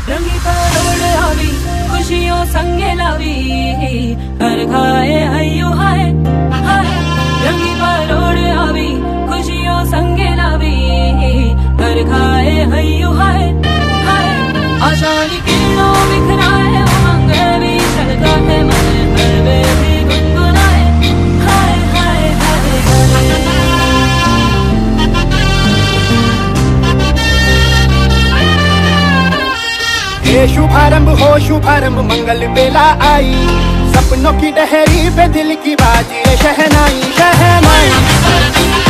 रंगी परोड़ आवी खुशियों संगे लावी हर खाए हयो हाय हाय। रंगी परोड़ आवी खुशियों संगे लावी हर खाए हयो हाय हाय। आशानी किरणों बिखराए उमंग भी छलकाते मन हर वे भी गुनगुनाए हाय हाय हाय हाय। ये शुभारंभ हो शुभारंभ मंगल बेला आई, सपनों की डहरी पे दिल की बाजी शहनाई शहनाई।